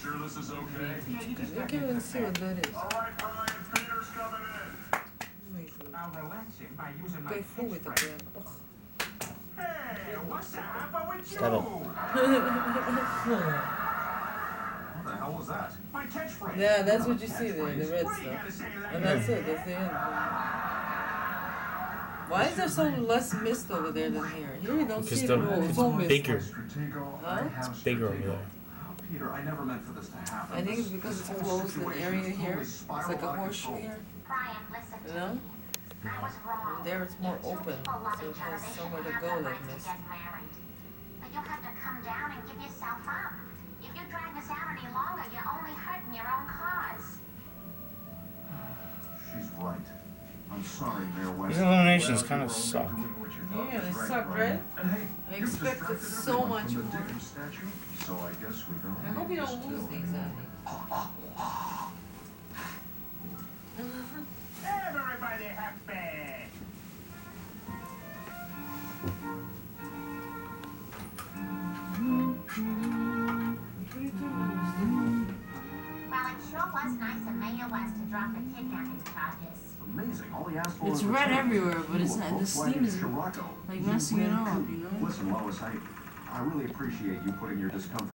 sure this is okay? Yeah, you just I can't even see what that is. All right, Ryan, Peter's coming in. I'll relax him by using my Кайфовый catchphrase. такой. Ох. Hey, what's up with you? Stop it. What the hell was that? My catchphrase. Yeah, that's what you see there, the red What do you stuff. gotta say like And that? that's it, that's the end. Why is there so less mist over there than here? Here you don't Because see it at all. It's all mist. bigger. Stratego, Huh? I have It's bigger over Stratego. there. Peter, I never meant for this to happen. I think it's because it's This whole closed an situation area is here. totally It's spiraled like a out of horseshoe control. here. Brian, listen You to know? me. I was wrong. And there it's more If two open, people love so it each other, has they somewhere to shouldn't go have the like right to this. get married. But you'll have to come down and give yourself up. If you drag this out any longer, you're only hurting your own cause. She's right. I'm sorry, Mayor West. These eliminations Well, kind you of were only suck. doing what you thought Yeah, was they suck, Brian. right? And hey, I you've expected distracted so everyone much from the more. Dickens statue, so I guess we don't I hope need you this don't lose till- these, Abby. Everybody happy. Well, it sure was nice of Mayor West to drop the kidnapping charges. Amazing. All he asked for It's was red return. everywhere, but it's Ooh, a not, the Volkswagen steam is Scirocco. like messing it up, you know? Listen, Lois, I really appreciate you putting your discomfort